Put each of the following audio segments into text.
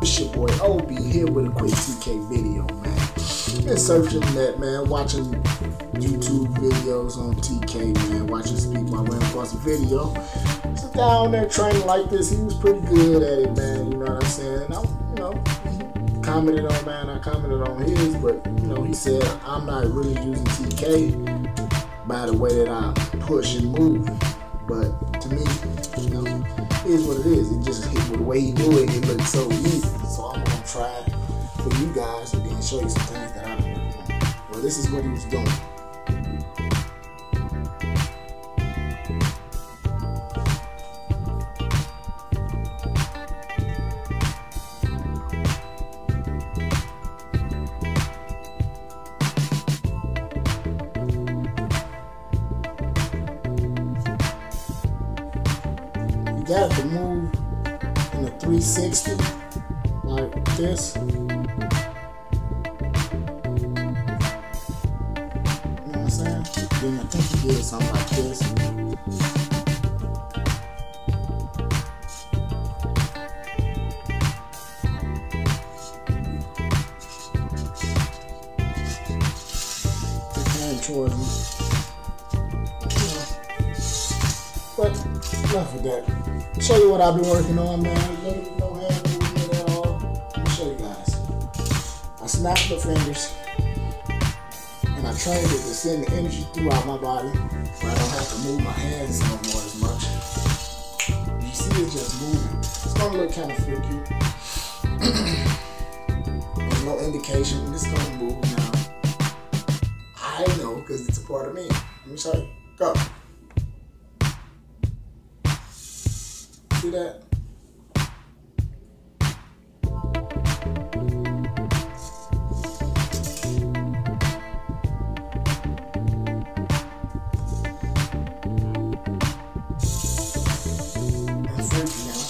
It's your boy OB here with a quick TK video, man. Been searching the net, man, watching YouTube videos on TK, man, watching people. I ran across a video. So down there training like this, he was pretty good at it, man. You know what I'm saying? I commented on, man. I commented on his, but he said I'm not really using TK by the way that I push and move. But to me, it is what it is. It just hit with the way he do it. It looks so easy. So I'm gonna try for you guys and then show you some things that I don't know. Well, this is what he was doing. You got to move in a 360 like this. You know what I'm saying? Then I think you did something like this. It came towards me. But enough of that. Show you what I've been working on, man. No hand movement at all. Let me show you guys. I snap the fingers and I trained it to send the energy throughout my body, so I don't have to move my hands no more as much. You see it just moving. It's gonna look kind of freaky. There's no indication it's gonna move now. I know because it's a part of me. Let me show you. Go. See that? That's freaky now.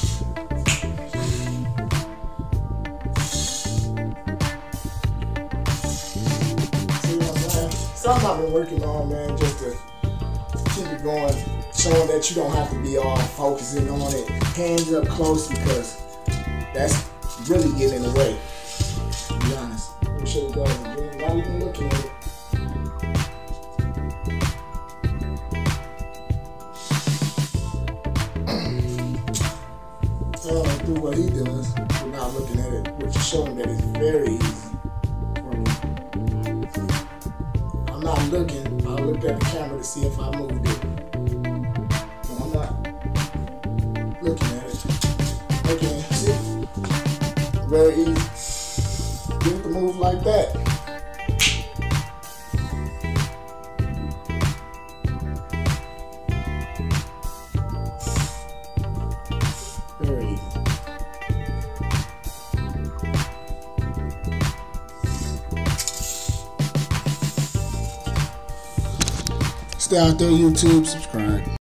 See what I'm saying? Something I've been working on, man, just to keep it going. Showing that you don't have to be all focusing on it, hands up close, because that's really getting in the way, to be honest. Let me show you guys again, not even looking at it. Do what he does without looking at it, which is showing that it's very easy for me. I'm not looking, I looked at the camera to see if I moved it. Looking at it. Okay, see? Very easy. Get the move like that. Very easy. Stay out there, YouTube, subscribe.